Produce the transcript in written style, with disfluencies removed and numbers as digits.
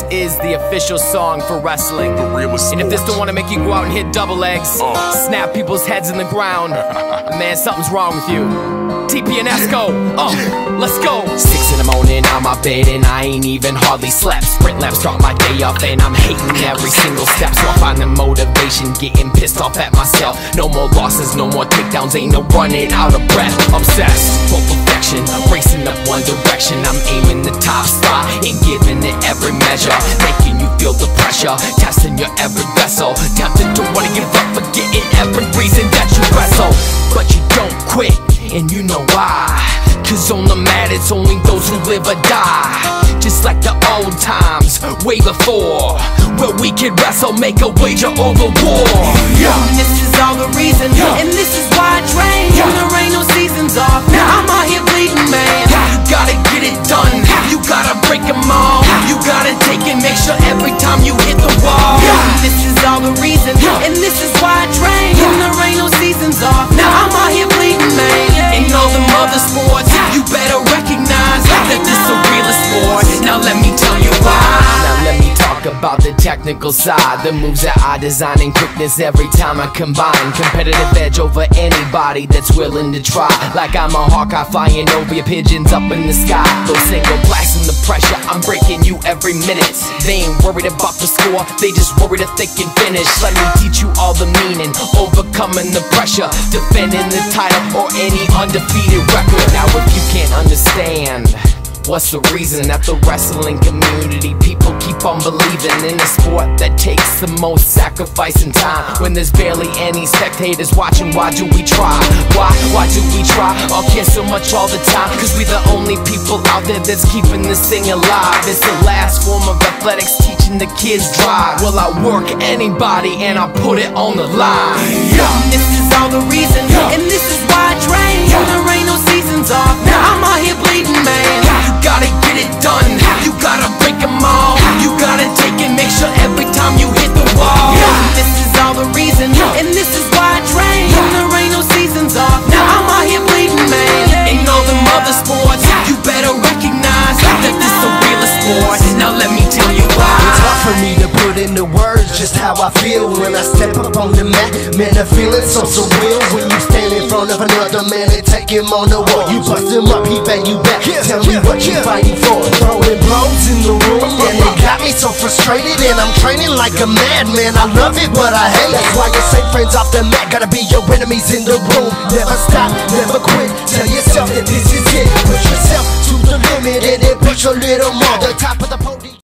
is the official song for wrestling. And if this don't wanna make you go out and hit double legs, snap people's heads in the ground, man, something's wrong with you. TP and Esco, let's go. 6 in the morning, on my bed and I ain't even hardly slept. Sprint laps start my day off and I'm hating every single step. So I find the motivation, getting pissed off at myself. No more losses, no more takedowns, ain't no running out of breath. Obsessed for perfection, racing up one direction. I'm aiming the top spot and giving it every measure, making you feel the pressure, testing your every vessel. Tempted to wanna give up, forgetting every reason that you wrestle. But you don't quit, and you know why. Cause on the mat it's only those who live or die. Just like the old times, way before, where we could wrestle, make a wager over war. And this is all the reason, and this is why I train. There ain't no seasons off, now I'm out here bleeding, man. You gotta get it done, you gotta break them all. You gotta take and make sure every time you hit the wall. And this is all the reason, and this is why I train. There ain't no seasons off, now I'm out here bleeding, man. In all the other sports, you better recognize that this a real sport. Now let me tell you why. Now let me talk about the technical side, the moves that I design and quickness every time I combine. Competitive edge over anybody that's willing to try. Like I'm a Hawkeye flying over your pigeons up in the sky. Those single blasting the pressure, I'm breaking you every minute. They ain't worried about the score, they just worried if they can finish. Let me teach you all the meaning, overcoming the pressure, defending the title or any undefeated record. Now if you can't understand, what's the reason that the wrestling community people keep on believing in a sport that takes the most sacrifice and time? When there's barely any spectators watching, why do we try? Why do we try or care so much all the time? Cause we the only people out there that's keeping this thing alive. It's the last form of athletics, teaching the kids drive. Well, I work anybody and I put it on the line. And this is all the reason, and this is why I train. There ain't no seasons off, now I'm out here bleeding, man. You gotta get it done, you gotta break them all. You gotta take and make sure every time you hit the wall. And this is all the reason, and this is why I train. There ain't no seasons off, now I'm out here bleeding, man. In all them other sports, you better recognize that this a real sport. Now let me tell you why. It's hard for me to put into words just how I feel when I step up on the mat. Man, I feel it so surreal when you stand in front of another man and take him on the wall. You bust him up, he bang you back. Tell me what you fighting for. Throwing blows in the room, and it got me so frustrated. And I'm training like a madman. I love it, but I hate it. That's why you say friends off the mat gotta be your enemies in the room. Never stop, never quit. Tell yourself that this is it. Push yourself to the limit and then push a little more. The top of